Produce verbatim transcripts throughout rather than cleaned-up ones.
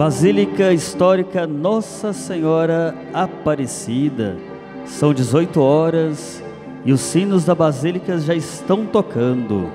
Basílica Histórica Nossa Senhora Aparecida. São dezoito horas e os sinos da Basílica já estão tocando.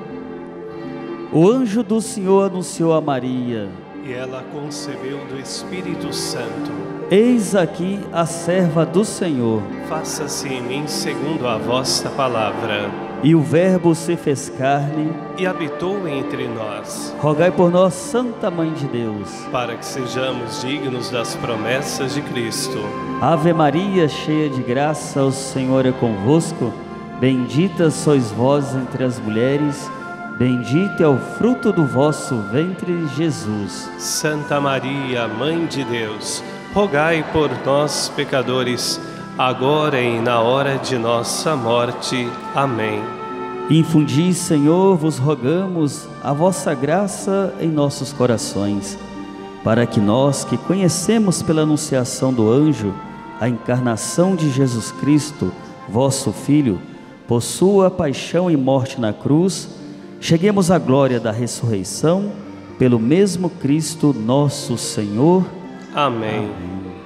O anjo do Senhor anunciou a Maria, e ela concebeu do Espírito Santo. Eis aqui a serva do Senhor. Faça-se em mim segundo a vossa palavra. E o Verbo se fez carne e habitou entre nós. Rogai por nós, Santa Mãe de Deus, para que sejamos dignos das promessas de Cristo. Ave Maria, cheia de graça, o Senhor é convosco. Bendita sois vós entre as mulheres, bendito é o fruto do vosso ventre, Jesus. Santa Maria, Mãe de Deus, rogai por nós, pecadores, agora e na hora de nossa morte. Amém. Infundi, Senhor, vos rogamos a vossa graça em nossos corações, para que nós, que conhecemos pela anunciação do anjo a encarnação de Jesus Cristo, vosso Filho, por sua paixão e morte na cruz, cheguemos à glória da ressurreição, pelo mesmo Cristo nosso Senhor. Amém. Amém.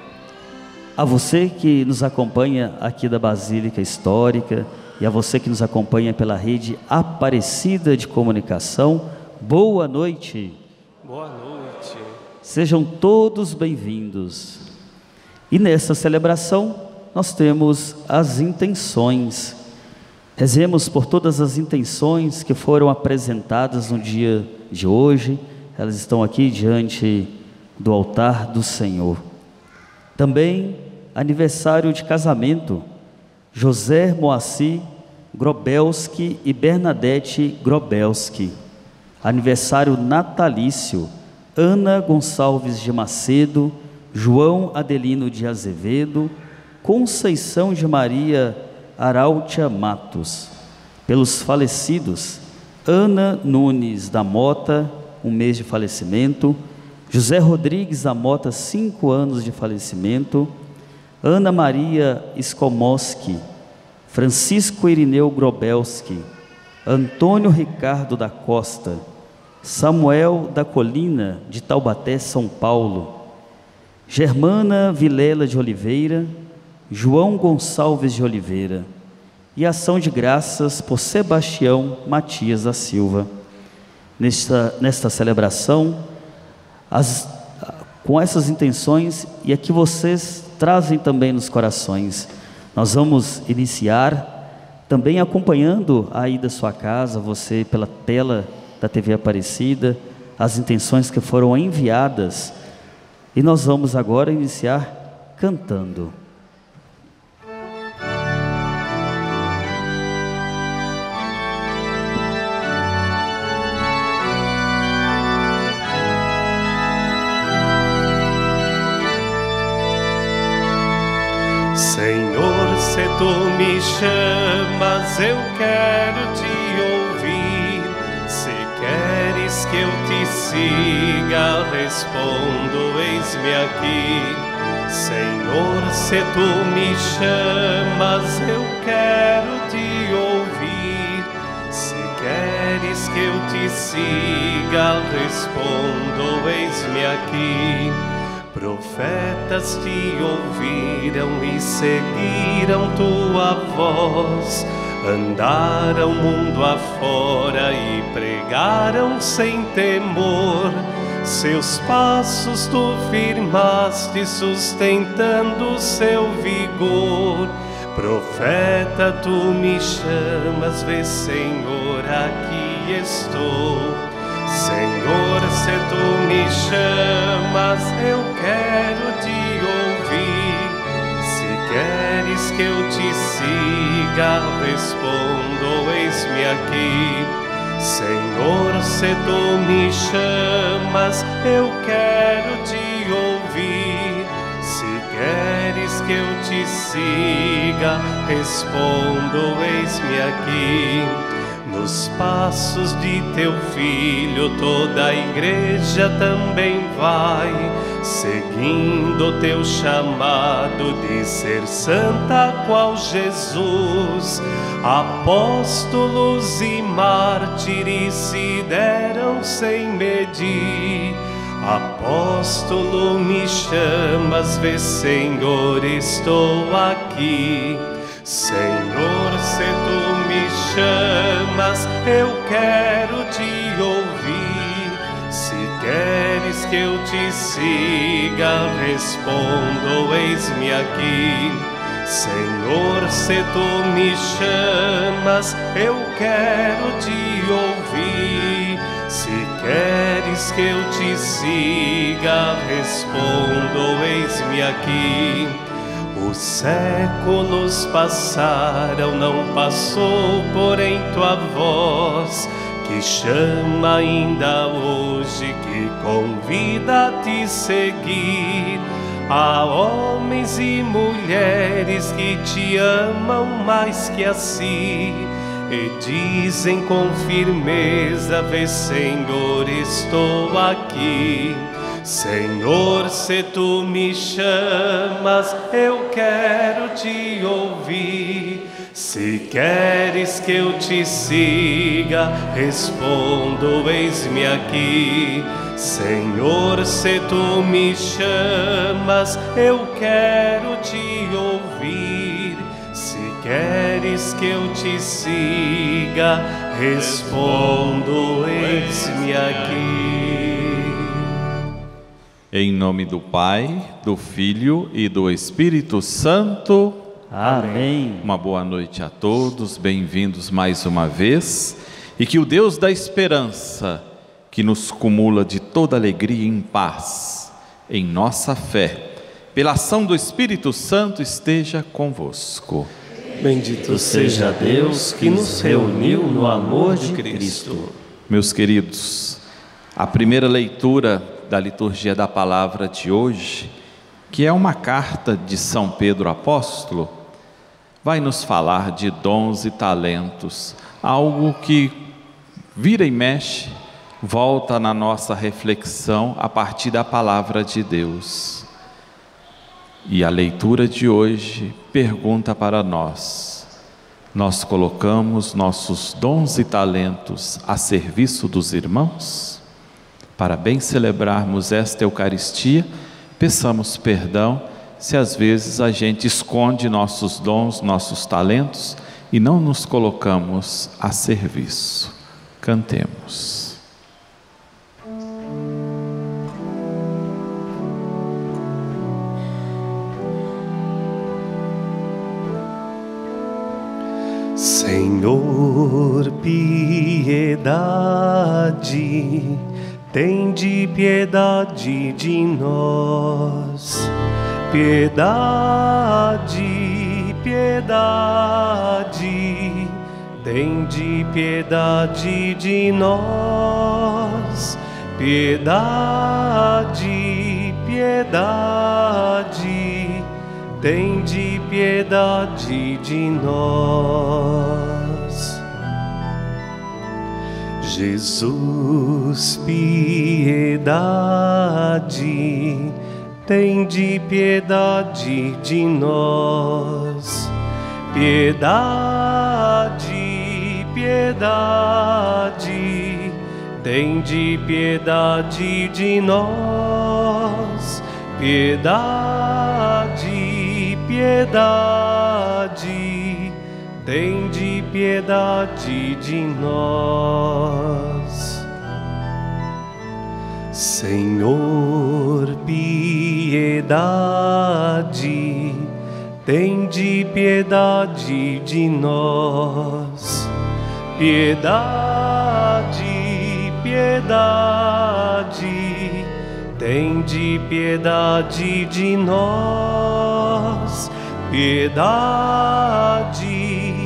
A você que nos acompanha aqui da Basílica Histórica e a você que nos acompanha pela rede Aparecida de Comunicação, boa noite. Boa noite. Sejam todos bem-vindos. E nessa celebração nós temos as intenções. Rezemos por todas as intenções que foram apresentadas no dia de hoje. Elas estão aqui diante do altar do Senhor. Também aniversário de casamento, José Moacir Grobelski e Bernadette Grobelski. Aniversário natalício, Ana Gonçalves de Macedo, João Adelino de Azevedo, Conceição de Maria Arautia Matos. Pelos falecidos, Ana Nunes da Mota, um mês de falecimento, José Rodrigues da Mota, cinco anos de falecimento, Ana Maria Skomoski, Francisco Irineu Grobelski, Antônio Ricardo da Costa, Samuel da Colina, de Taubaté, São Paulo, Germana Vilela de Oliveira, João Gonçalves de Oliveira, e ação de graças por Sebastião Matias da Silva. Nesta, nesta celebração, as, com essas intenções, e aqui vocês trazem também nos corações, nós vamos iniciar também acompanhando aí da sua casa, você pela tela da T V Aparecida, as intenções que foram enviadas, e nós vamos agora iniciar cantando. Senhor, se tu me chamas, eu quero te ouvir. Se queres que eu te siga, respondo, eis-me aqui. Senhor, se tu me chamas, eu quero te ouvir. Se queres que eu te siga, respondo, eis-me aqui. Profetas te ouviram e seguiram tua voz, andaram mundo afora e pregaram sem temor. Seus passos tu firmaste, sustentando seu vigor. Profeta, tu me chamas, vê, Senhor, aqui estou. Senhor, se tu me chamas, eu quero te ouvir. Se queres que eu te siga, respondo, eis-me aqui. Senhor, se tu me chamas, eu quero te ouvir. Se queres que eu te siga, respondo, eis-me aqui. Nos passos de teu Filho toda a igreja também vai, seguindo teu chamado de ser santa qual Jesus. Apóstolos e mártires se deram sem medir, Apóstolo, me chamas, vê, Senhor, estou aqui. Senhor, se tu me chamas, eu quero te ouvir. Se queres que eu te siga, respondo, eis-me aqui. Senhor, se tu me chamas, eu quero te ouvir. Se queres que eu te siga, respondo, eis-me aqui. Os séculos passaram, não passou, porém tua voz, que chama ainda hoje, que convida a te seguir. Há homens e mulheres que te amam mais que a si, e dizem com firmeza, vê, Senhor, estou aqui. Senhor, se tu me chamas, eu quero te ouvir. Se queres que eu te siga, respondo, eis-me aqui. Senhor, se tu me chamas, eu quero te ouvir. Se queres que eu te siga, respondo, eis-me aqui. Em nome do Pai, do Filho e do Espírito Santo. Amém. Uma boa noite a todos, bem-vindos mais uma vez. E que o Deus da esperança, que nos cumula de toda alegria e paz em nossa fé, pela ação do Espírito Santo, esteja convosco. Bendito seja Deus que nos reuniu no amor de Cristo. Meus queridos, a primeira leitura da liturgia da palavra de hoje, que é uma carta de São Pedro Apóstolo, vai nos falar de dons e talentos, algo que vira e mexe, volta na nossa reflexão a partir da palavra de Deus. E a leitura de hoje pergunta para nós: nós colocamos nossos dons e talentos a serviço dos irmãos? Para bem celebrarmos esta Eucaristia, peçamos perdão se às vezes a gente esconde nossos dons, nossos talentos e não nos colocamos a serviço. Cantemos. Senhor, piedade, tende piedade de nós. Piedade, piedade, tende piedade de nós. Piedade, piedade, tende piedade de nós. Jesus, piedade, tende piedade de nós. Piedade, piedade, tende piedade de nós. Piedade, piedade, tende piedade de nós. Senhor, piedade, tende piedade de nós. Piedade, piedade, tende piedade de nós. Piedade,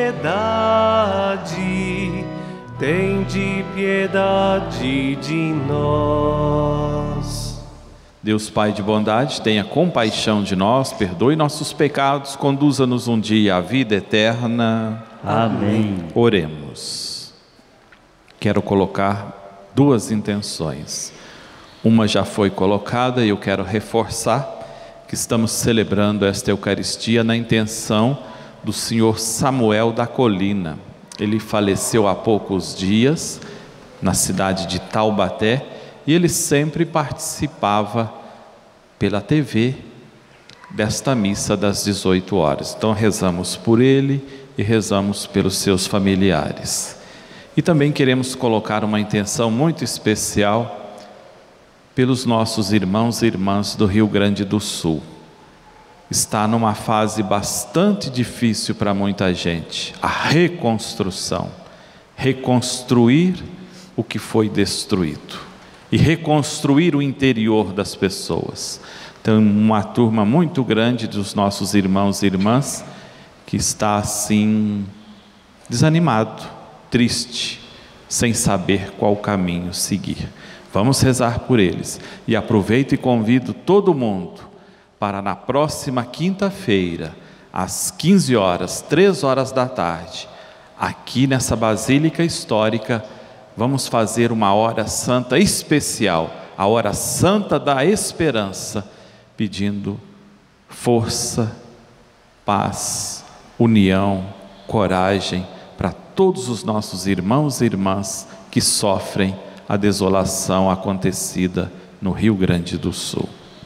piedade, tende piedade de nós. Deus Pai de bondade, tenha compaixão de nós, perdoe nossos pecados, conduza-nos um dia à vida eterna. Amém. Oremos. Quero colocar duas intenções. Uma já foi colocada e eu quero reforçar que estamos celebrando esta Eucaristia na intenção do senhor Samuel da Colina. Ele faleceu há poucos dias na cidade de Taubaté e ele sempre participava pela T V desta missa das dezoito horas. Então rezamos por ele e rezamos pelos seus familiares. E também queremos colocar uma intenção muito especial pelos nossos irmãos e irmãs do Rio Grande do Sul. Está numa fase bastante difícil para muita gente, a reconstrução, reconstruir o que foi destruído e reconstruir o interior das pessoas. Então, uma turma muito grande dos nossos irmãos e irmãs que está assim desanimado, triste, sem saber qual caminho seguir. Vamos rezar por eles. E aproveito e convido todo mundo para na próxima quinta-feira, às quinze horas, três horas da tarde, aqui nessa Basílica Histórica, vamos fazer uma hora santa especial, a hora santa da esperança, pedindo força, paz, união, coragem para todos os nossos irmãos e irmãs que sofrem a desolação acontecida no Rio Grande do Sul.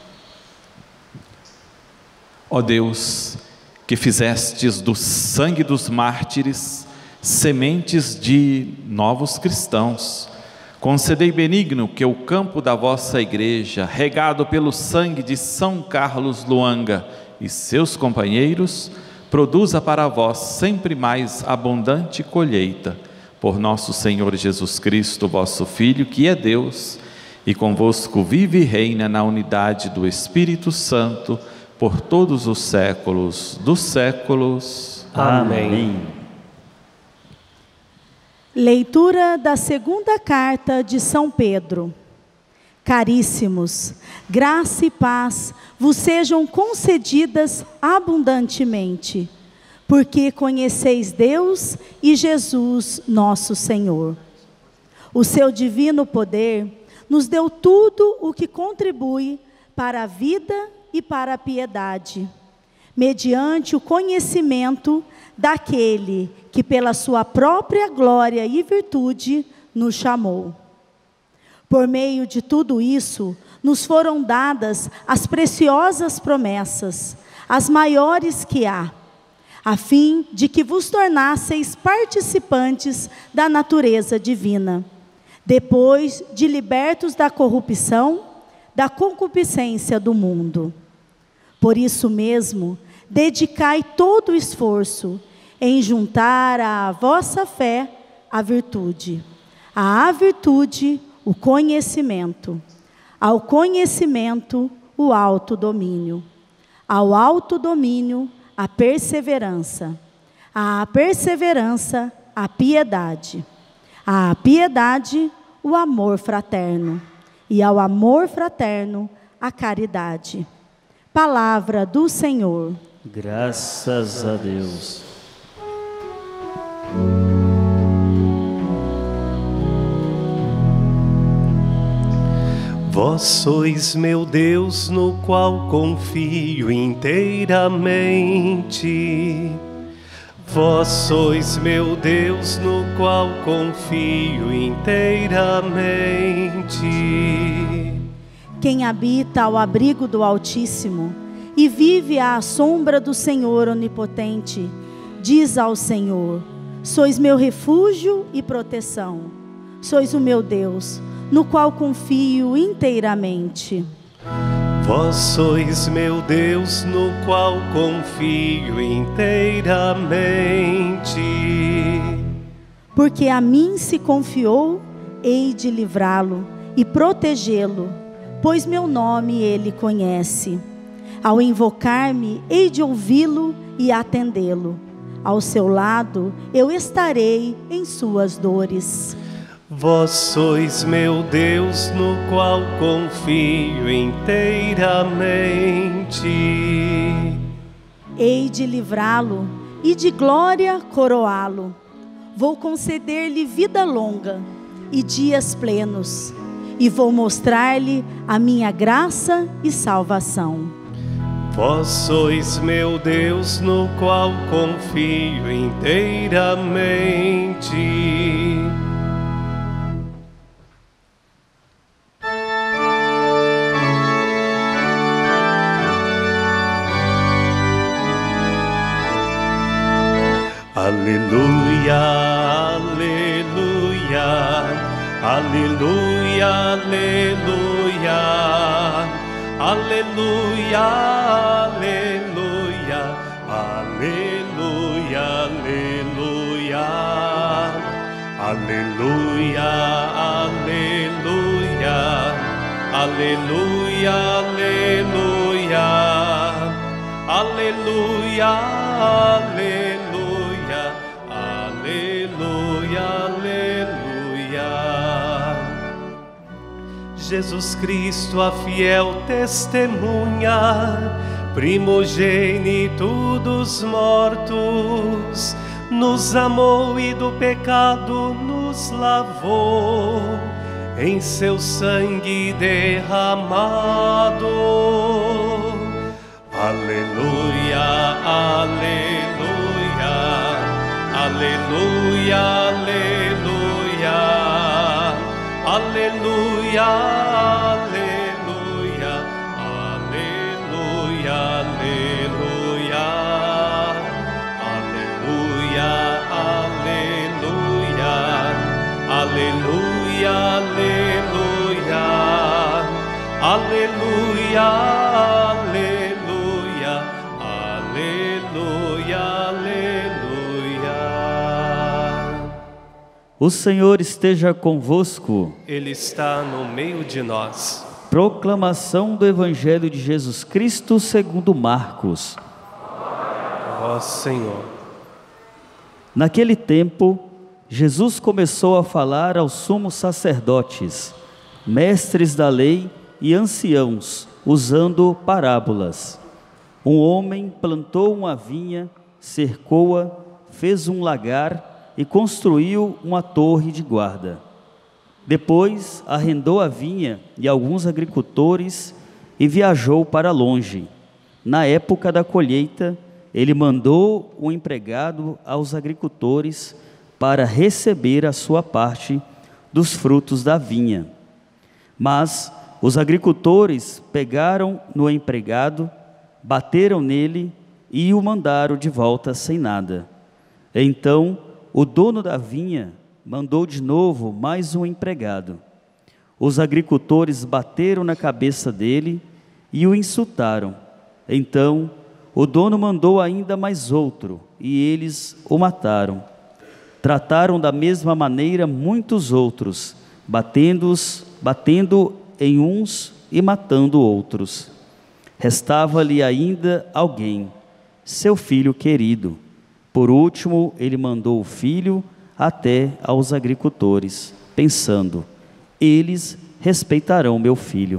Ó Deus, que fizestes do sangue dos mártires sementes de novos cristãos, concedei benigno que o campo da vossa igreja, regado pelo sangue de São Carlos Luanga e seus companheiros, produza para vós sempre mais abundante colheita, por nosso Senhor Jesus Cristo, vosso Filho, que é Deus, e convosco vive e reina na unidade do Espírito Santo, por todos os séculos dos séculos. Amém. Leitura da segunda carta de São Pedro. Caríssimos, graça e paz vos sejam concedidas abundantemente, porque conheceis Deus e Jesus nosso Senhor. O seu divino poder nos deu tudo o que contribui para a vida e para a piedade, mediante o conhecimento daquele que pela sua própria glória e virtude nos chamou. Por meio de tudo isso, nos foram dadas as preciosas promessas, as maiores que há, a fim de que vos tornasseis participantes da natureza divina, depois de libertos da corrupção, da concupiscência do mundo. Por isso mesmo, dedicai todo o esforço em juntar à vossa fé a virtude, à virtude o conhecimento, ao conhecimento o autodomínio, ao autodomínio a perseverança, à perseverança a piedade, à piedade o amor fraterno, e ao amor fraterno a caridade. Palavra do Senhor. Graças a Deus. Vós sois meu Deus, no qual confio inteiramente. Vós sois meu Deus, no qual confio inteiramente. Quem habita ao abrigo do Altíssimo e vive à sombra do Senhor Onipotente, diz ao Senhor: sois meu refúgio e proteção. Sois o meu Deus, no qual confio inteiramente. Vós sois meu Deus, no qual confio inteiramente. Porque a mim se confiou, hei de livrá-lo e protegê-lo, pois meu nome ele conhece. Ao invocar-me, hei de ouvi-lo e atendê-lo. Ao seu lado eu estarei em suas dores. Vós sois meu Deus, no qual confio inteiramente. Hei de livrá-lo e de glória coroá-lo. Vou conceder-lhe vida longa e dias plenos, e vou mostrar-lhe a minha graça e salvação. Vós sois meu Deus, no qual confio inteiramente. Aleluia, aleluia, aleluia, aleluia, aleluia, aleluia, aleluia, aleluia, aleluia, aleluia, aleluia, aleluia, aleluia. Jesus Cristo, a fiel testemunha, primogênito dos mortos, nos amou e do pecado nos lavou, em seu sangue derramado. Aleluia, aleluia, aleluia, aleluia, aleluia, aleluia, aleluia, aleluia, aleluia, aleluia, aleluia, aleluia, aleluia, aleluia. O Senhor esteja convosco. Ele está no meio de nós. Proclamação do Evangelho de Jesus Cristo segundo Marcos. Ó Senhor. Naquele tempo, Jesus começou a falar aos sumos sacerdotes, mestres da lei e anciãos, usando parábolas. Um homem plantou uma vinha, cercou-a, fez um lagar e construiu uma torre de guarda. Depois arrendou a vinha e alguns agricultores e viajou para longe. Na época da colheita, ele mandou um empregado aos agricultores para receber a sua parte dos frutos da vinha. Mas os agricultores pegaram no empregado, bateram nele e o mandaram de volta sem nada. Então o dono da vinha mandou de novo mais um empregado. Os agricultores bateram na cabeça dele e o insultaram. Então o dono mandou ainda mais outro e eles o mataram. Trataram da mesma maneira muitos outros, batendo-os, batendo em uns e matando outros. Restava-lhe ainda alguém, seu filho querido. Por último, ele mandou o filho até aos agricultores, pensando: eles respeitarão meu filho.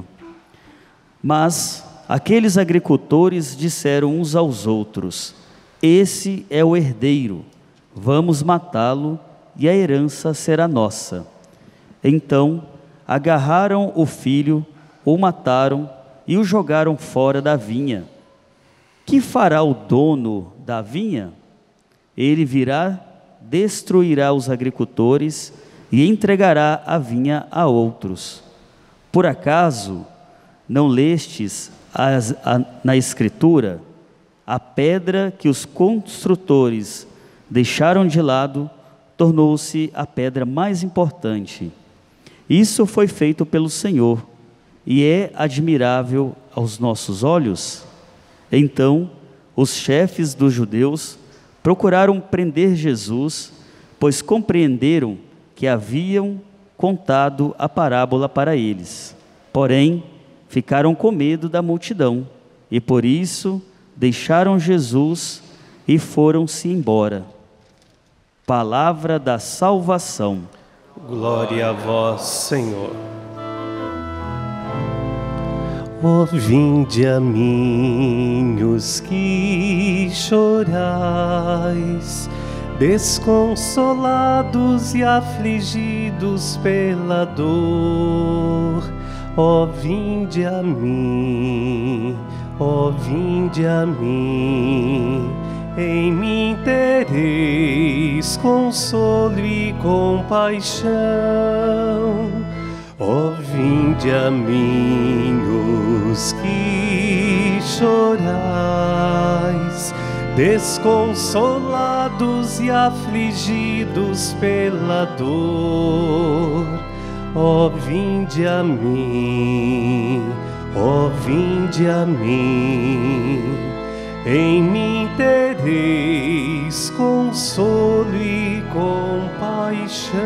Mas aqueles agricultores disseram uns aos outros: esse é o herdeiro, vamos matá-lo e a herança será nossa. Então agarraram o filho, o mataram e o jogaram fora da vinha. Que fará o dono da vinha? Ele virá, destruirá os agricultores e entregará a vinha a outros. Por acaso não lestes as, a, na Escritura: a pedra que os construtores deixaram de lado tornou-se a pedra mais importante. Isso foi feito pelo Senhor e é admirável aos nossos olhos. Então os chefes dos judeus procuraram prender Jesus, pois compreenderam que haviam contado a parábola para eles. Porém, ficaram com medo da multidão e por isso deixaram Jesus e foram-se embora. Palavra da salvação. Glória a vós, Senhor. Ó, vinde a mim os que chorais, desconsolados e afligidos pela dor. Ó, vinde a mim, ó, vinde a mim, em mim tereis consolo e compaixão. Ó, vinde a mim os que chorais, desconsolados e afligidos pela dor. Ó, vinde a mim, ó, vinde a mim, em mim tereis consolo e compaixão.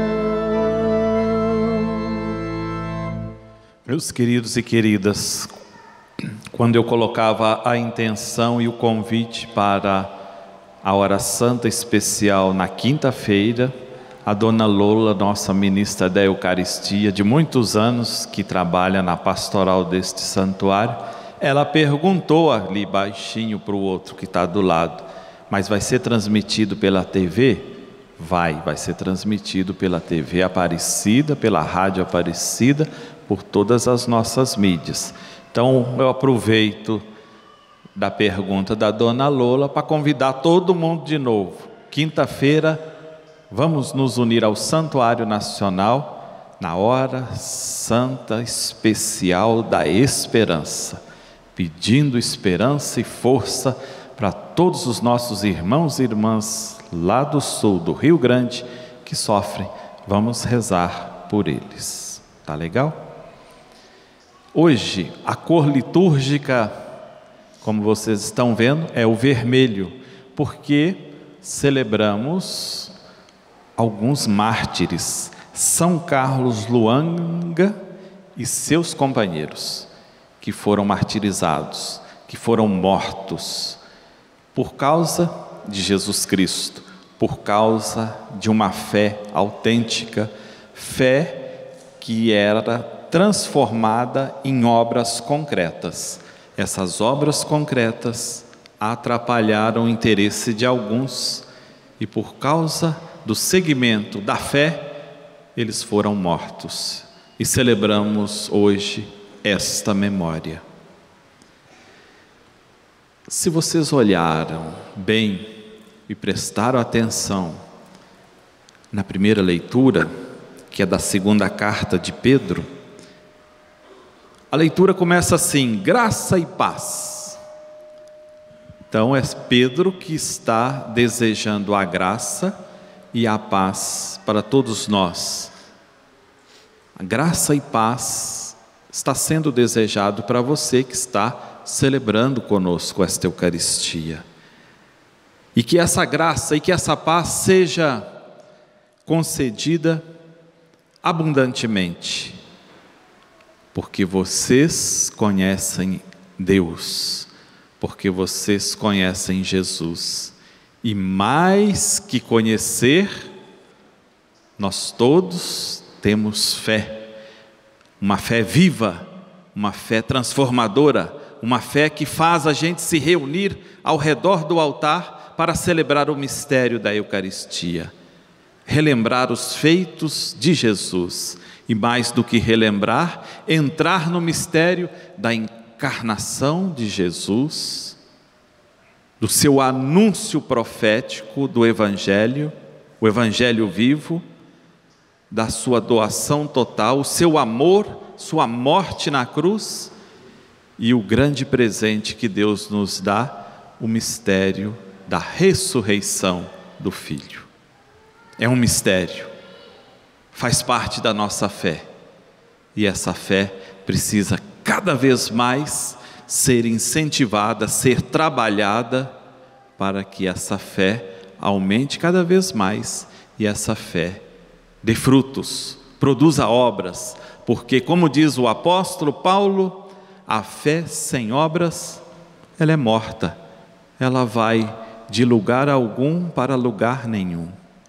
Meus queridos e queridas, quando eu colocava a intenção e o convite para a hora santa especial na quinta-feira, a dona Lola, nossa ministra da Eucaristia, de muitos anos, que trabalha na pastoral deste santuário, ela perguntou ali baixinho para o outro que está do lado: mas vai ser transmitido pela T V? Vai, vai ser transmitido pela T V Aparecida, pela Rádio Aparecida, por todas as nossas mídias. Então eu aproveito da pergunta da dona Lola para convidar todo mundo de novo. Quinta-feira, vamos nos unir ao Santuário Nacional na hora santa especial da esperança, pedindo esperança e força para todos os nossos irmãos e irmãs lá do sul do Rio Grande que sofrem. Vamos rezar por eles. Tá legal? Hoje a cor litúrgica, como vocês estão vendo, é o vermelho, porque celebramos alguns mártires, São Carlos Luanga e seus companheiros, que foram martirizados, que foram mortos por causa de Jesus Cristo, por causa de uma fé autêntica, fé que era transformada em obras concretas. Essas obras concretas atrapalharam o interesse de alguns e, por causa do seguimento da fé, eles foram mortos. E celebramos hoje esta memória. Se vocês olharam bem e prestaram atenção na primeira leitura, que é da segunda carta de Pedro, a leitura começa assim: graça e paz. Então é Pedro que está desejando a graça e a paz para todos nós. A graça e paz está sendo desejado para você que está celebrando conosco esta Eucaristia. E que essa graça e que essa paz seja concedida abundantemente, porque vocês conhecem Deus, porque vocês conhecem Jesus, e mais que conhecer, nós todos temos fé, uma fé viva, uma fé transformadora, uma fé que faz a gente se reunir ao redor do altar para celebrar o mistério da Eucaristia, relembrar os feitos de Jesus, e mais do que relembrar, entrar no mistério da encarnação de Jesus, do seu anúncio profético do Evangelho, o Evangelho vivo, da sua doação total, o seu amor, sua morte na cruz, e o grande presente que Deus nos dá, o mistério da ressurreição do Filho. É um mistério, faz parte da nossa fé, e essa fé precisa cada vez mais ser incentivada, ser trabalhada, para que essa fé aumente cada vez mais, e essa fé dê frutos, produza obras, porque, como diz o apóstolo Paulo, a fé sem obras, ela é morta, ela vai de lugar algum para lugar nenhum.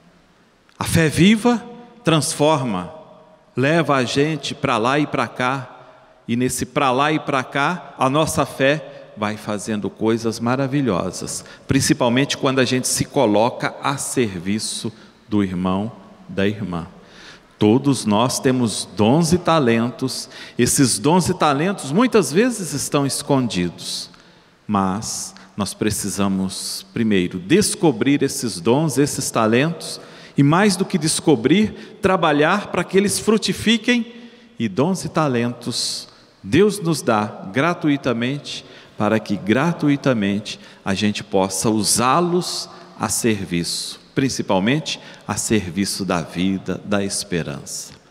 A fé viva transforma, leva a gente para lá e para cá, e nesse para lá e para cá, a nossa fé vai fazendo coisas maravilhosas, principalmente quando a gente se coloca a serviço do irmão, da irmã. Todos nós temos dons e talentos, esses dons e talentos muitas vezes estão escondidos, mas nós precisamos primeiro descobrir esses dons, esses talentos, e mais do que descobrir, trabalhar para que eles frutifiquem, e dons e talentos Deus nos dá gratuitamente, para que gratuitamente a gente possa usá-los a serviço, principalmente a serviço da vida, da esperança.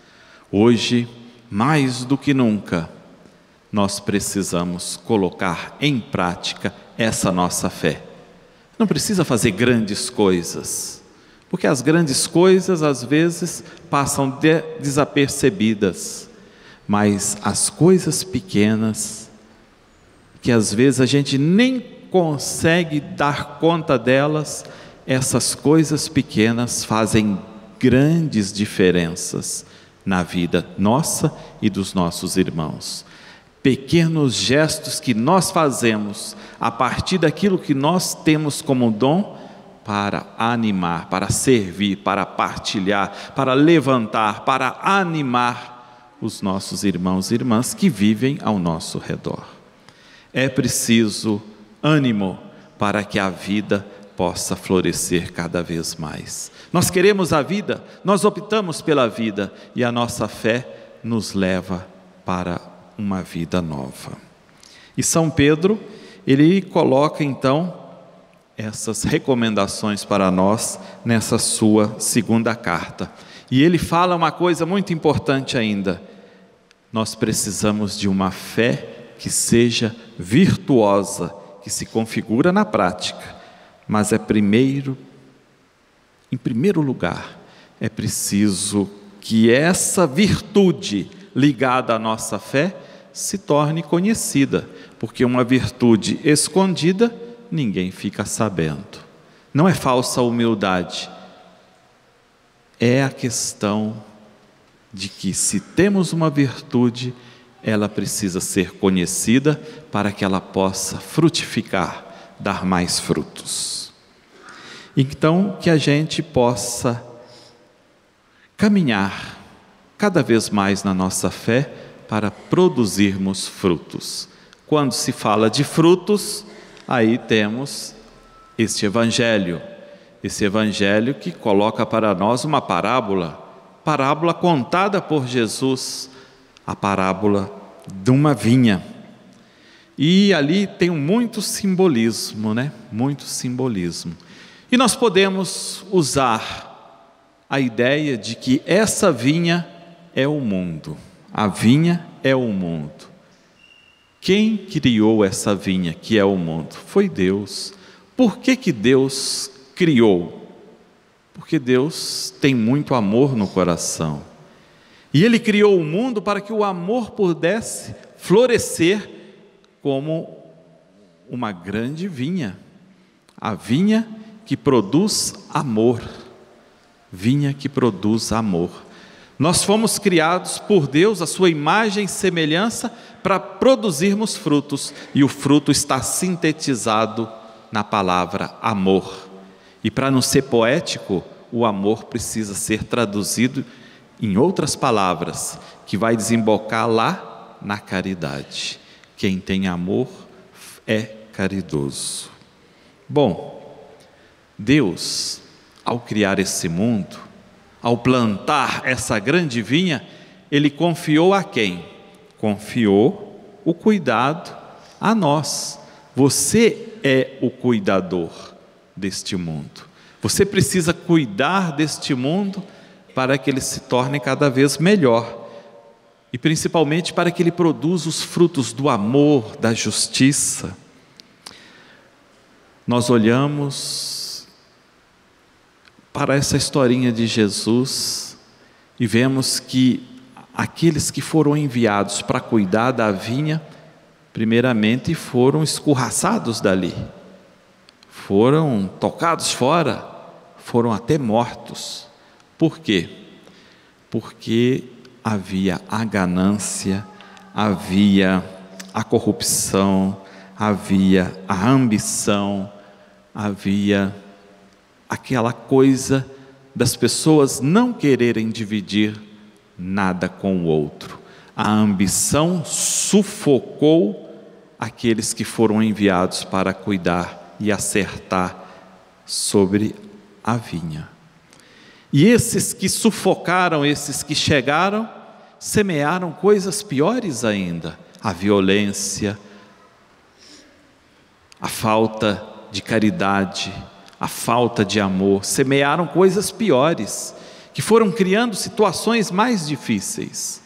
Hoje, mais do que nunca, nós precisamos colocar em prática essa nossa fé. Não precisa fazer grandes coisas, porque as grandes coisas às vezes passam de, desapercebidas, mas as coisas pequenas, que às vezes a gente nem consegue dar conta delas, essas coisas pequenas fazem grandes diferenças na vida nossa e dos nossos irmãos. Pequenos gestos que nós fazemos a partir daquilo que nós temos como dom para animar, para servir, para partilhar, para levantar, para animar os nossos irmãos e irmãs que vivem ao nosso redor. É preciso ânimo para que a vida possa florescer cada vez mais. Nós queremos a vida, nós optamos pela vida e a nossa fé nos leva para uma vida nova. E São Pedro, ele coloca então essas recomendações para nós nessa sua segunda carta. E ele fala uma coisa muito importante ainda: nós precisamos de uma fé que seja virtuosa, que se configura na prática, mas é primeiro, em primeiro lugar, é preciso que essa virtude ligada à nossa fé se torne conhecida, porque uma virtude escondida ninguém fica sabendo. Não é falsa humildade, é a questão de que se temos uma virtude, ela precisa ser conhecida para que ela possa frutificar, dar mais frutos. Então, que a gente possa caminhar cada vez mais na nossa fé para produzirmos frutos. Quando se fala de frutos, aí temos este evangelho, esse evangelho que coloca para nós uma parábola, parábola contada por Jesus, a parábola de uma vinha. E ali tem muito simbolismo, né? Muito simbolismo. E nós podemos usar a ideia de que essa vinha é o mundo. A vinha é o mundo. Quem criou essa vinha que é o mundo? Foi Deus. Por que que Deus criou? Porque Deus tem muito amor no coração. E Ele criou o mundo para que o amor pudesse florescer como uma grande vinha. A vinha que produz amor. Vinha que produz amor. Nós fomos criados por Deus, a sua imagem e semelhança, para produzirmos frutos. E o fruto está sintetizado na palavra amor. E para não ser poético, o amor precisa ser traduzido em outras palavras, que vai desembocar lá na caridade. Quem tem amor é caridoso. Bom, Deus, ao criar esse mundo, ao plantar essa grande vinha, Ele confiou a quem? Confiou o cuidado a nós. Você é o cuidador deste mundo. Você precisa cuidar deste mundo para que ele se torne cada vez melhor. E principalmente para que ele produza os frutos do amor, da justiça. Nós olhamos para essa historinha de Jesus e vemos que aqueles que foram enviados para cuidar da vinha, primeiramente foram escorraçados dali, foram tocados fora, foram até mortos. Por quê? Porque havia a ganância, havia a corrupção, havia a ambição, havia aquela coisa das pessoas não quererem dividir nada com o outro. A ambição sufocou aqueles que foram enviados para cuidar e acertar sobre a vinha. E esses que sufocaram, esses que chegaram, semearam coisas piores ainda: a violência, a falta de caridade, a falta de amor. Semearam coisas piores, que foram criando situações mais difíceis.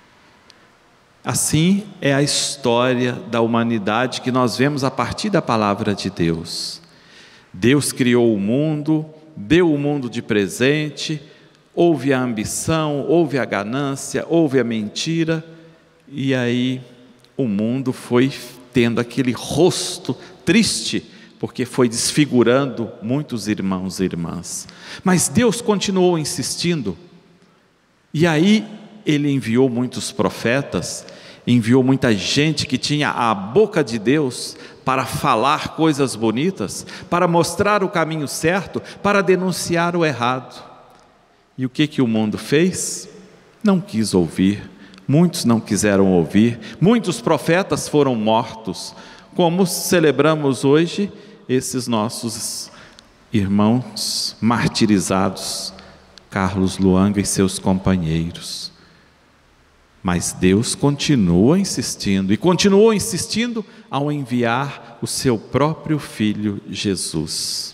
Assim é a história da humanidade que nós vemos a partir da palavra de Deus. Deus criou o mundo, deu o mundo de presente, houve a ambição, houve a ganância, houve a mentira, e aí o mundo foi tendo aquele rosto triste, porque foi desfigurando muitos irmãos e irmãs. Mas Deus continuou insistindo, e aí Ele enviou muitos profetas, enviou muita gente que tinha a boca de Deus para falar coisas bonitas, para mostrar o caminho certo, para denunciar o errado. E o que que o mundo fez? Não quis ouvir, muitos não quiseram ouvir, muitos profetas foram mortos, como celebramos hoje esses nossos irmãos martirizados, Carlos Luanga e seus companheiros. Mas Deus continua insistindo, e continuou insistindo ao enviar o seu próprio Filho Jesus.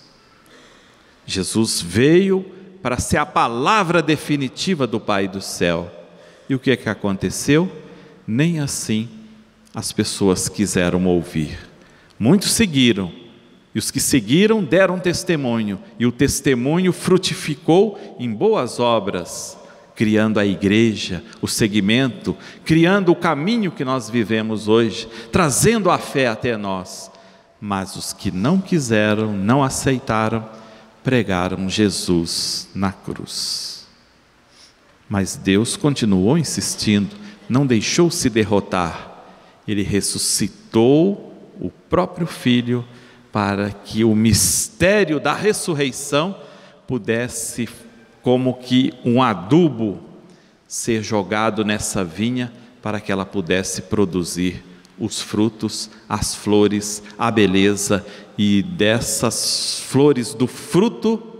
Jesus veio para ser a palavra definitiva do Pai do céu. E o que é que aconteceu? Nem assim as pessoas quiseram ouvir. Muitos seguiram, e os que seguiram deram testemunho, e o testemunho frutificou em boas obras, criando a igreja, o segmento, criando o caminho que nós vivemos hoje, trazendo a fé até nós. Mas os que não quiseram, não aceitaram, pregaram Jesus na cruz. Mas Deus continuou insistindo, não deixou-se derrotar. Ele ressuscitou o próprio Filho para que o mistério da ressurreição pudesse, como que um adubo, ser jogado nessa vinha para que ela pudesse produzir os frutos, as flores, a beleza, e dessas flores do fruto,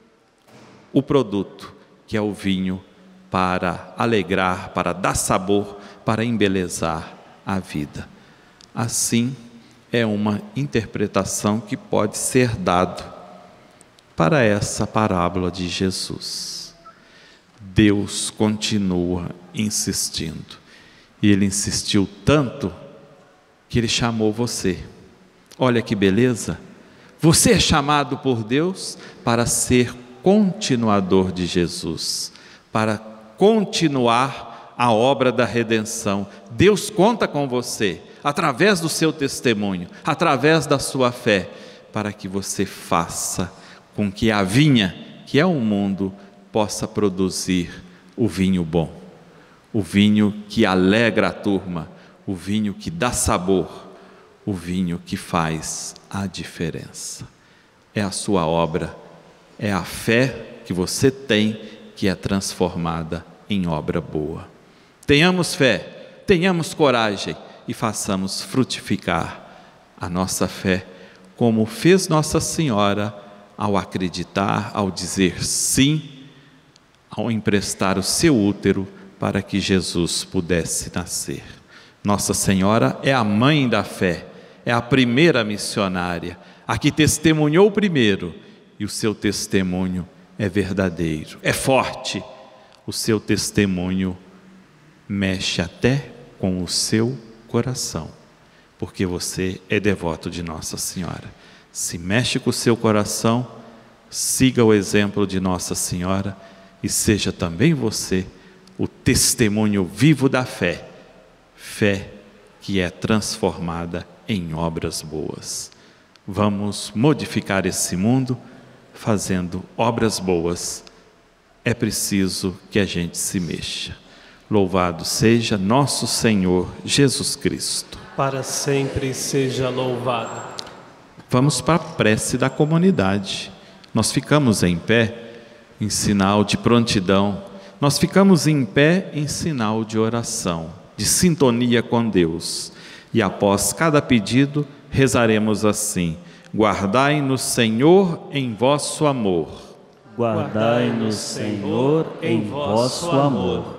o produto, que é o vinho, para alegrar, para dar sabor, para embelezar a vida. Assim é uma interpretação que pode ser dada para essa parábola de Jesus. Deus continua insistindo, e Ele insistiu tanto que Ele chamou você. Olha que beleza! Você é chamado por Deus para ser continuador de Jesus, para continuar a obra da redenção. Deus conta com você, através do seu testemunho, através da sua fé, para que você faça com que a vinha, que é o mundo, possa produzir o vinho bom, o vinho que alegra a turma, o vinho que dá sabor, o vinho que faz a diferença. É a sua obra, é a fé que você tem que é transformada em obra boa. Tenhamos fé, tenhamos coragem e façamos frutificar a nossa fé, como fez Nossa Senhora ao acreditar, ao dizer sim, ao emprestar o seu útero para que Jesus pudesse nascer. Nossa Senhora é a mãe da fé, é a primeira missionária, a que testemunhou primeiro, e o seu testemunho é verdadeiro, é forte. O seu testemunho mexe até com o seu coração, porque você é devoto de Nossa Senhora. Se mexe com o seu coração, siga o exemplo de Nossa Senhora e seja também você o testemunho vivo da fé, fé que é transformada em obras boas. Vamos modificar esse mundo fazendo obras boas. É preciso que a gente se mexa. Louvado seja nosso Senhor Jesus Cristo. Para sempre seja louvado. Vamos para a prece da comunidade. Nós ficamos em pé em sinal de prontidão. Nós ficamos em pé em sinal de oração, de sintonia com Deus. E após cada pedido, rezaremos assim: guardai-nos, Senhor, em vosso amor. Guardai-nos, Senhor, em vosso amor.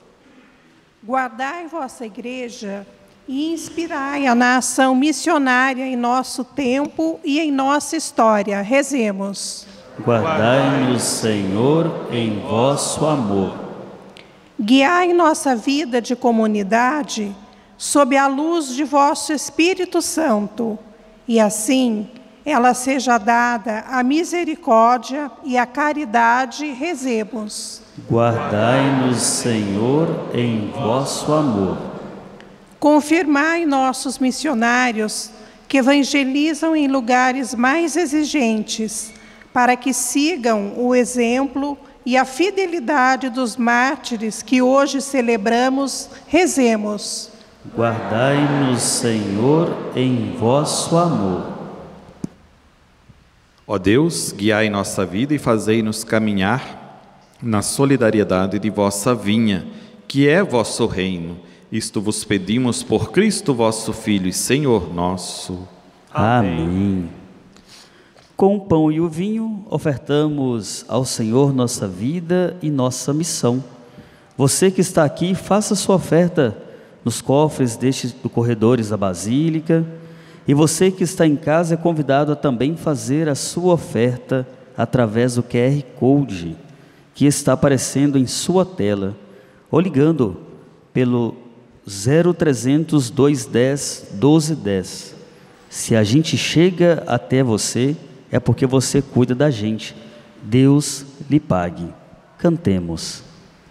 Guardai vossa igreja e inspirai a nação missionária em nosso tempo e em nossa história. Rezemos. Guardai-nos, Senhor, em vosso amor. Guiai nossa vida de comunidade sob a luz de vosso Espírito Santo, e assim ela seja dada a misericórdia e a caridade, rezemos. Guardai-nos, Senhor, em vosso amor. Confirmai nossos missionários que evangelizam em lugares mais exigentes, para que sigam o exemplo e a fidelidade dos mártires que hoje celebramos, rezemos. Guardai-nos, Senhor, em vosso amor. Ó Deus, guiai nossa vida e fazei-nos caminhar na solidariedade de vossa vinha, que é vosso reino. Isto vos pedimos por Cristo vosso Filho e Senhor nosso. Amém. Amém. Com o pão e o vinho, ofertamos ao Senhor nossa vida e nossa missão. Você que está aqui, faça sua oferta nos cofres destes corredores da Basílica. E você que está em casa é convidado a também fazer a sua oferta através do Q R Code que está aparecendo em sua tela, ou ligando pelo zero trezentos, duzentos e dez, doze dez. Se a gente chega até você, é porque você cuida da gente. Deus lhe pague. Cantemos.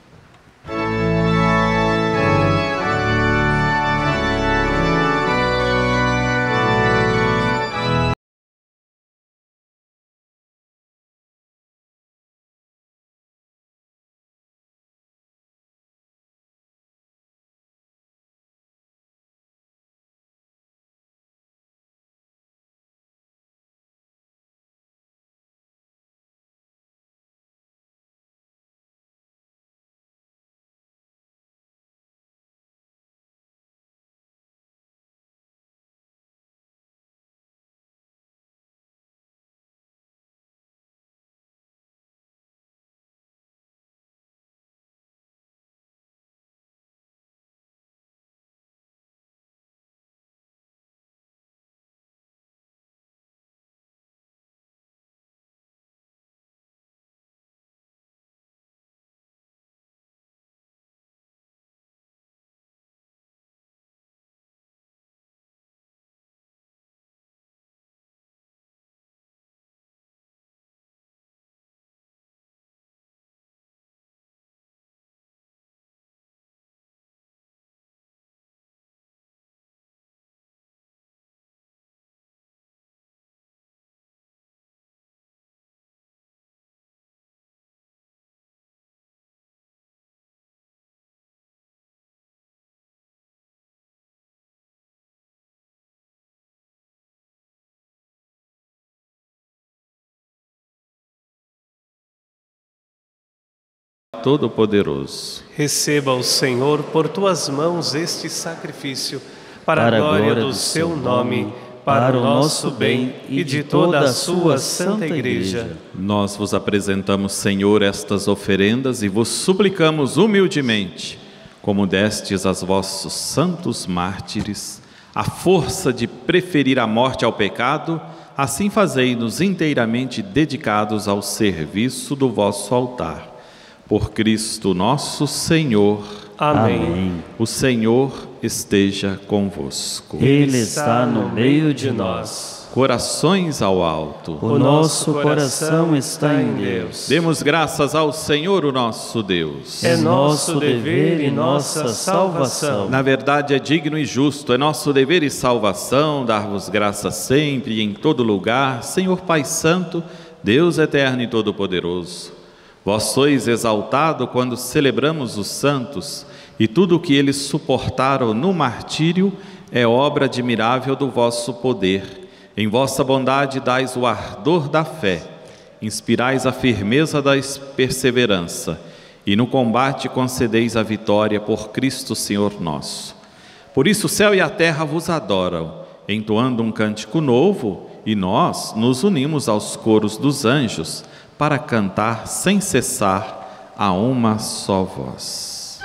Todo-Poderoso. Receba o Senhor por tuas mãos este sacrifício, para, para a glória, glória do seu nome, para o nosso bem e de toda a sua santa Igreja. Nós vos apresentamos, Senhor, estas oferendas e vos suplicamos humildemente, como destes aos vossos santos mártires, a força de preferir a morte ao pecado, assim fazei-nos inteiramente dedicados ao serviço do vosso altar. Por Cristo nosso Senhor. Amém. Amém. O Senhor esteja convosco. Ele está no meio de nós. Corações ao alto. O nosso coração está em Deus. Demos graças ao Senhor, o nosso Deus. É nosso dever e nossa salvação. Na verdade, é digno e justo, é nosso dever e salvação dar-vos graças sempre e em todo lugar, Senhor Pai Santo, Deus eterno e todo-poderoso. Vós sois exaltado quando celebramos os santos, e tudo o que eles suportaram no martírio é obra admirável do vosso poder. Em vossa bondade dais o ardor da fé, inspirais a firmeza da perseverança, e no combate concedeis a vitória por Cristo Senhor nosso. Por isso o céu e a terra vos adoram, entoando um cântico novo, e nós nos unimos aos coros dos anjos, para cantar sem cessar a uma só voz.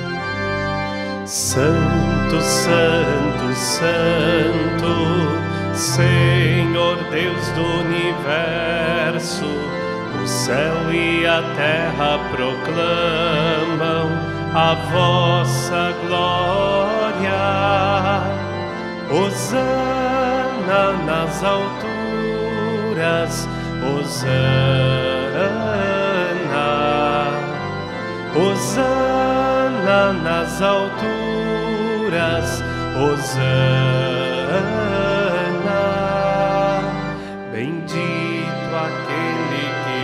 Santo, Santo, Santo, Senhor Deus do universo, o céu e a terra proclamam a vossa glória. Hosana nas alturas, Hosana. Hosana nas alturas, Hosana. Bendito aquele que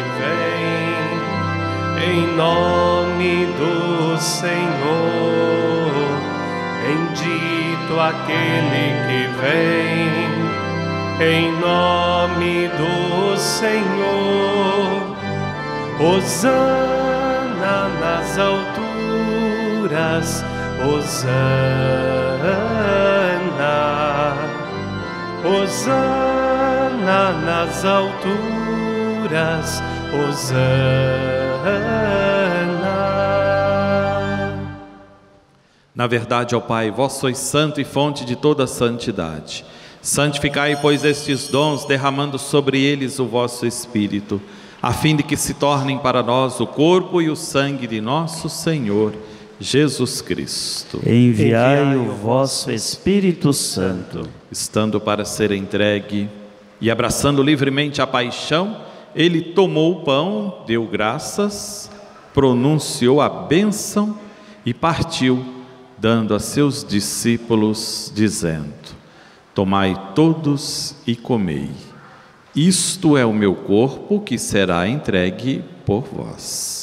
vem em nome do Senhor. Bendito aquele que vem em nome do Senhor. Hosana nas alturas, Hosana. Hosana nas alturas, Hosana. Na verdade, ó Pai, vós sois santo e fonte de toda santidade. Santificai, pois, estes dons, derramando sobre eles o vosso Espírito, a fim de que se tornem para nós o corpo e o sangue de nosso Senhor Jesus Cristo. Enviai o vosso Espírito Santo. Estando para ser entregue e abraçando livremente a paixão, ele tomou o pão, deu graças, pronunciou a bênção e partiu, dando a seus discípulos, dizendo: tomai todos e comei. Isto é o meu corpo que será entregue por vós.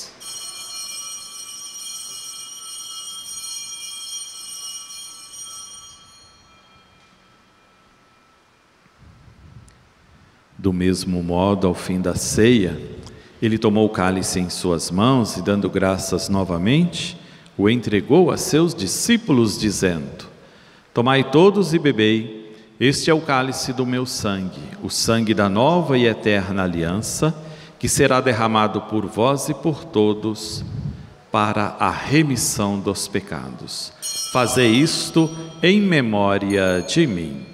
Do mesmo modo, ao fim da ceia, ele tomou o cálice em suas mãos e, dando graças novamente, o entregou a seus discípulos, dizendo: tomai todos e bebei. Este é o cálice do meu sangue, o sangue da nova e eterna aliança, que será derramado por vós e por todos para a remissão dos pecados. Fazei isto em memória de mim.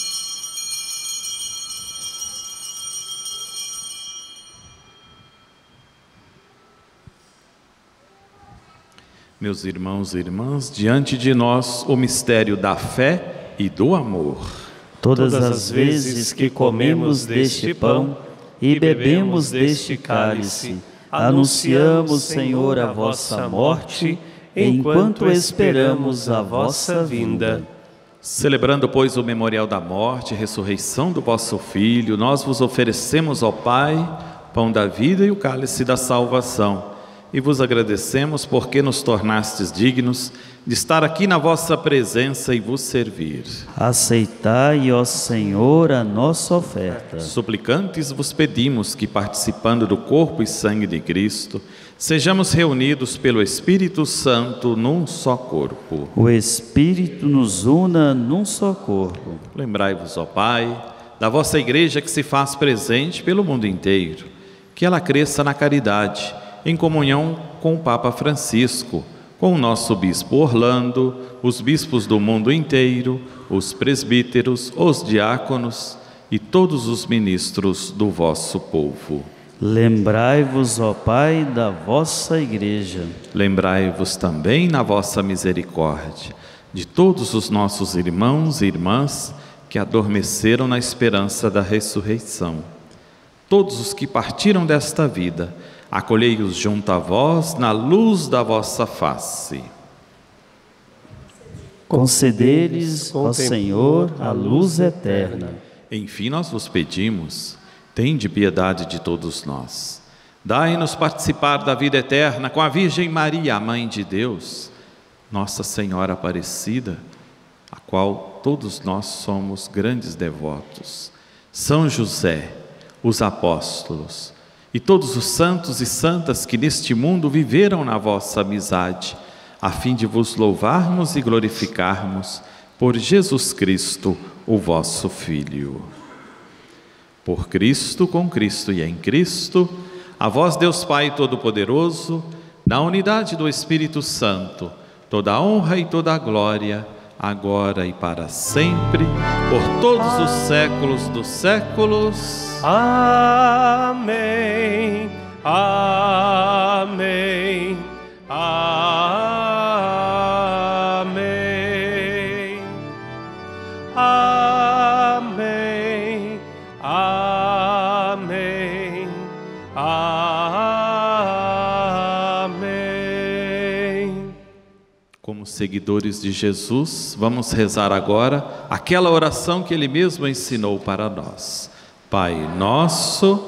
Meus irmãos e irmãs, diante de nós o mistério da fé e do amor. Todas as vezes que comemos deste pão e bebemos deste cálice, anunciamos, Senhor, a vossa morte, enquanto esperamos a vossa vinda. Celebrando, pois, o memorial da morte e ressurreição do vosso Filho, nós vos oferecemos, ó Pai, pão da vida e o cálice da salvação. E vos agradecemos porque nos tornastes dignos de estar aqui na vossa presença e vos servir. Aceitai, ó Senhor, a nossa oferta. Suplicantes vos pedimos que, participando do corpo e sangue de Cristo, sejamos reunidos pelo Espírito Santo num só corpo. O Espírito nos una num só corpo. Lembrai-vos, ó Pai, da vossa Igreja que se faz presente pelo mundo inteiro, que ela cresça na caridade, em comunhão com o Papa Francisco, com o nosso Bispo Orlando, os bispos do mundo inteiro, os presbíteros, os diáconos e todos os ministros do vosso povo. Lembrai-vos, ó Pai, da vossa Igreja. Lembrai-vos também, na vossa misericórdia, de todos os nossos irmãos e irmãs que adormeceram na esperança da ressurreição. Todos os que partiram desta vida, acolhei-os junto a vós na luz da vossa face. Concedei-lhes, ó Senhor, a luz eterna. Enfim, nós vos pedimos, tende piedade de todos nós. Dai-nos participar da vida eterna com a Virgem Maria, a Mãe de Deus, Nossa Senhora Aparecida, a qual todos nós somos grandes devotos, São José, os apóstolos, e todos os santos e santas que neste mundo viveram na vossa amizade, a fim de vos louvarmos e glorificarmos por Jesus Cristo, o vosso Filho. Por Cristo, com Cristo e em Cristo, a vós, Deus Pai Todo-Poderoso, na unidade do Espírito Santo, toda a honra e toda a glória, agora e para sempre, por todos os séculos dos séculos. Amém. Amém. Amém. Amém. Amém. Amém. Como seguidores de Jesus, vamos rezar agora aquela oração que Ele mesmo ensinou para nós. Pai nosso,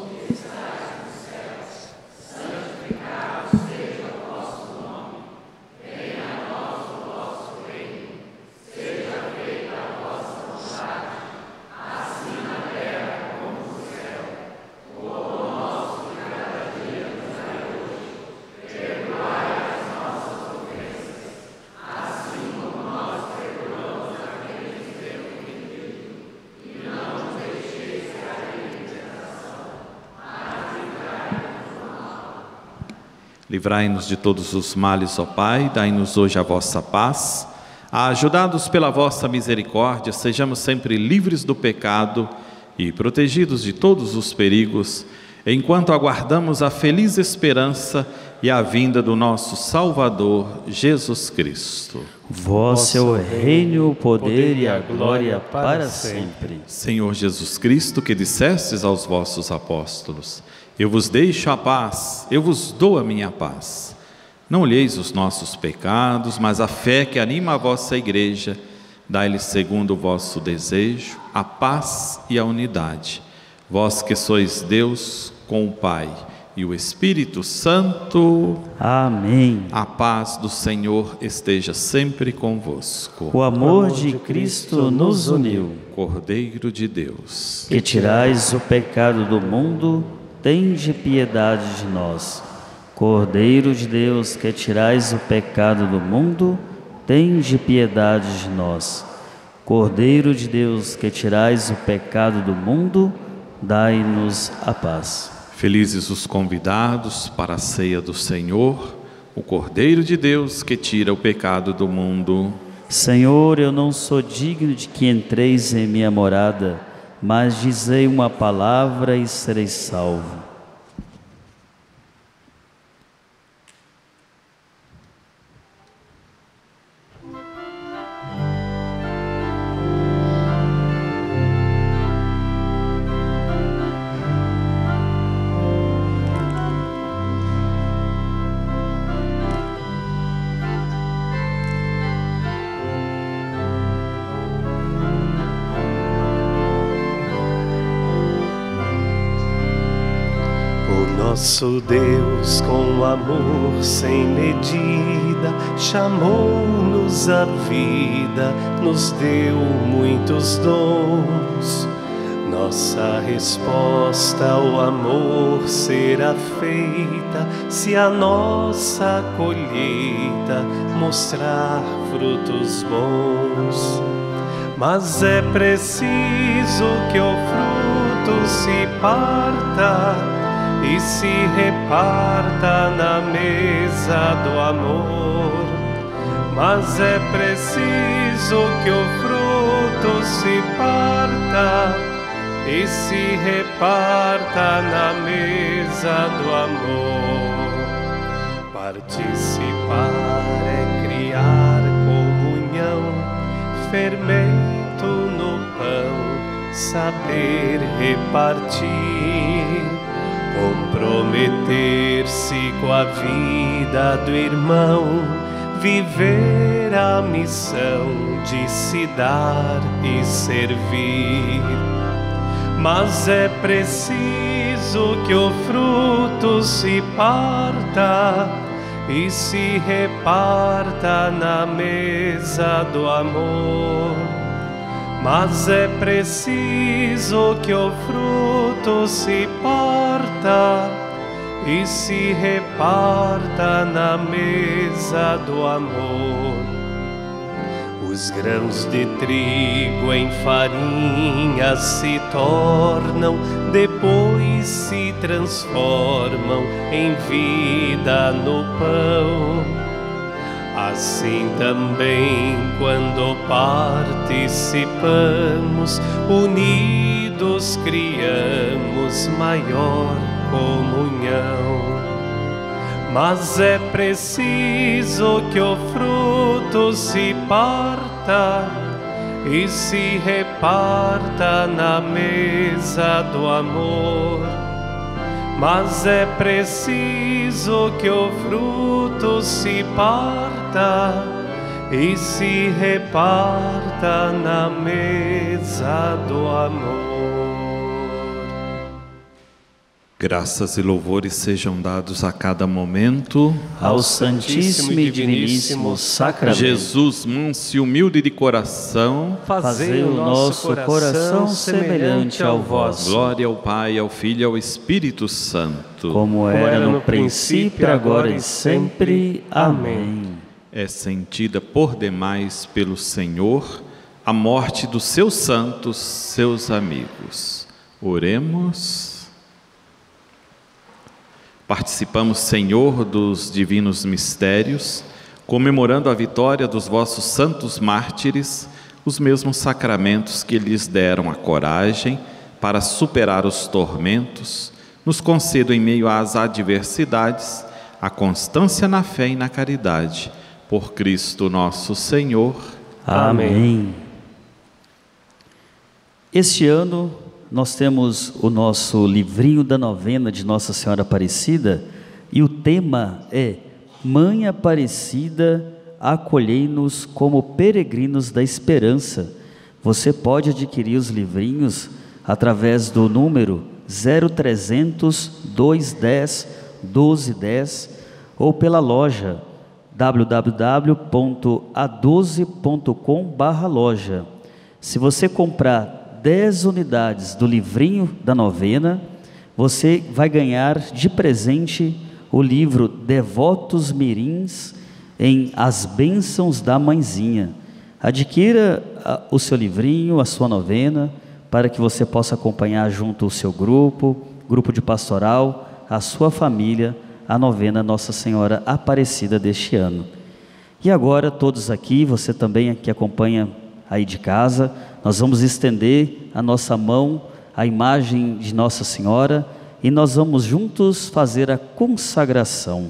livrai-nos de todos os males, ó Pai, dai-nos hoje a vossa paz. Ajudados pela vossa misericórdia, sejamos sempre livres do pecado e protegidos de todos os perigos, enquanto aguardamos a feliz esperança e a vinda do nosso Salvador, Jesus Cristo. Vosso é o reino, o poder e a glória para sempre. Senhor Jesus Cristo, que dissestes aos vossos apóstolos: eu vos deixo a paz, eu vos dou a minha paz. Não olheis os nossos pecados, mas a fé que anima a vossa igreja. Dai-lhe segundo o vosso desejo, a paz e a unidade. Vós que sois Deus com o Pai e o Espírito Santo. Amém. A paz do Senhor esteja sempre convosco. O amor de Cristo nos uniu. Cordeiro de Deus, que tirais o pecado do mundo, tende piedade de nós. Cordeiro de Deus, que tirais o pecado do mundo, tende piedade de nós. Cordeiro de Deus, que tirais o pecado do mundo, dai-nos a paz. Felizes os convidados para a ceia do Senhor, o Cordeiro de Deus que tira o pecado do mundo. Senhor, eu não sou digno de que entreis em minha morada, mas dizei uma palavra e serei salvo. Nosso Deus, com amor sem medida, chamou-nos à vida, nos deu muitos dons. Nossa resposta ao amor será feita se a nossa colheita mostrar frutos bons. Mas é preciso que o fruto se parta e se reparta na mesa do amor. Mas é preciso que o fruto se parta e se reparta na mesa do amor. Participar é criar comunhão, fermento no pão, saber repartir, comprometer-se com a vida do irmão, viver a missão de se dar e servir. Mas é preciso que o fruto se parta e se reparta na mesa do amor. Mas é preciso que o fruto se parta e se reparta na mesa do amor. Os grãos de trigo em farinha se tornam, depois se transformam em vida no pão. A Assim também, quando participamos, unidos criamos maior comunhão. Mas é preciso que o fruto se parta e se reparta na mesa do amor. Mas é preciso que o fruto se parta e se reparta na mesa do amor. Graças e louvores sejam dados a cada momento ao Santíssimo e Diviníssimo Sacramento. Jesus, manso e humilde de coração, fazei o nosso coração semelhante ao vosso. Glória ao Pai, ao Filho e ao Espírito Santo, como era no princípio, agora e sempre. Amém. É sentida por demais pelo Senhor a morte dos seus santos, seus amigos. Oremos. Participamos, Senhor, dos divinos mistérios, comemorando a vitória dos vossos santos mártires, os mesmos sacramentos que lhes deram a coragem para superar os tormentos, nos concedam em meio às adversidades a constância na fé e na caridade. Por Cristo nosso Senhor. Amém. Este ano nós temos o nosso livrinho da novena de Nossa Senhora Aparecida e o tema é Mãe Aparecida, acolhei-nos como peregrinos da esperança. Você pode adquirir os livrinhos através do número zero trezentos, duzentos e dez, doze dez ou pela loja w w w ponto a doze ponto com barra loja. Se você comprar dez unidades do livrinho da novena, você vai ganhar de presente o livro Devotos Mirins em As Bênçãos da Mãezinha. Adquira o seu livrinho, a sua novena, para que você possa acompanhar junto o seu grupo, grupo de pastoral, a sua família, a novena Nossa Senhora Aparecida deste ano. E agora todos aqui, você também que acompanha aí de casa, nós vamos estender a nossa mão à imagem de Nossa Senhora e nós vamos juntos fazer a consagração.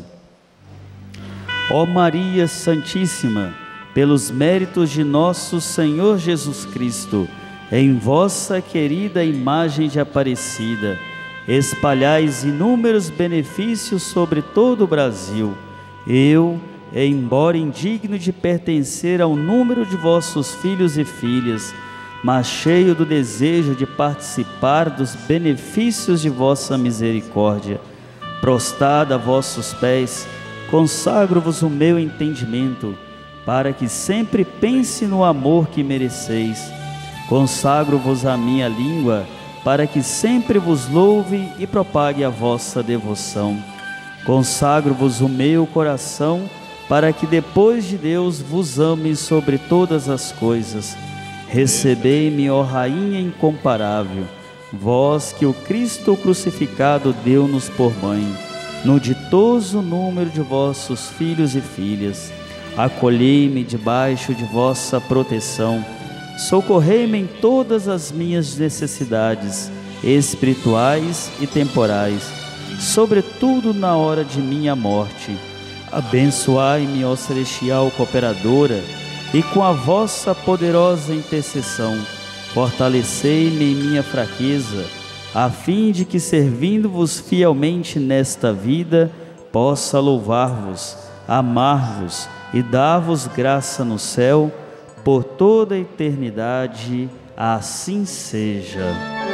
Ó Maria Santíssima, pelos méritos de nosso Senhor Jesus Cristo, em vossa querida imagem de Aparecida, espalhais inúmeros benefícios sobre todo o Brasil. Eu, embora indigno de pertencer ao número de vossos filhos e filhas, mas cheio do desejo de participar dos benefícios de vossa misericórdia, prostrado a vossos pés, consagro-vos o meu entendimento, para que sempre pense no amor que mereceis. Consagro-vos a minha língua, para que sempre vos louve e propague a vossa devoção. Consagro-vos o meu coração, para que depois de Deus vos ame sobre todas as coisas. Recebei-me, ó Rainha incomparável, vós que o Cristo crucificado deu-nos por mãe, no ditoso número de vossos filhos e filhas. Acolhei-me debaixo de vossa proteção, socorrei-me em todas as minhas necessidades, espirituais e temporais, sobretudo na hora de minha morte. Abençoai-me, ó celestial cooperadora, e com a vossa poderosa intercessão, fortalecei-me em minha fraqueza, a fim de que, servindo-vos fielmente nesta vida, possa louvar-vos, amar-vos e dar-vos graça no céu, por toda a eternidade. Assim seja.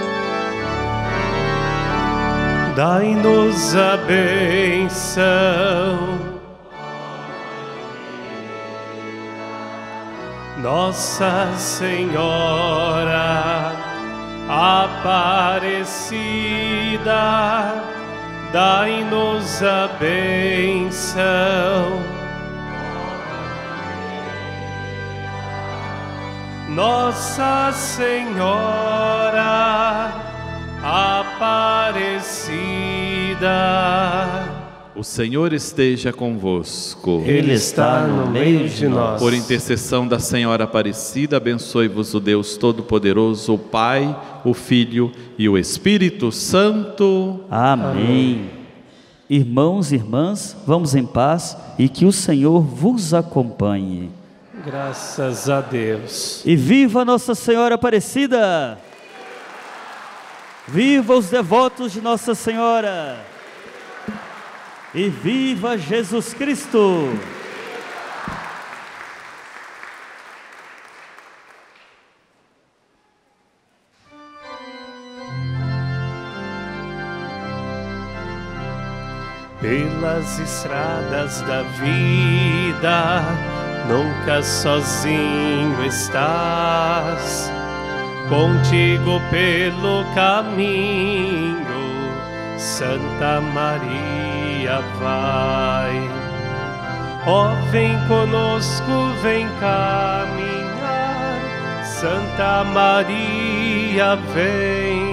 Dai-nos a bênção, Nossa Senhora Aparecida, dai-nos a bênção. Nossa Senhora Aparecida, O Senhor esteja convosco. Ele está no meio de nós. Por intercessão da Senhora Aparecida, abençoe-vos o Deus Todo-Poderoso, o Pai, o Filho e o Espírito Santo. Amém. Amém. Irmãos e irmãs, vamos em paz e que o Senhor vos acompanhe. Graças a Deus. E viva Nossa Senhora Aparecida! Viva os devotos de Nossa Senhora! E viva Jesus Cristo! Pelas estradas da vida, nunca sozinho estás. Contigo pelo caminho, Santa Maria vai. Ó, vem conosco, vem caminhar, Santa Maria vem.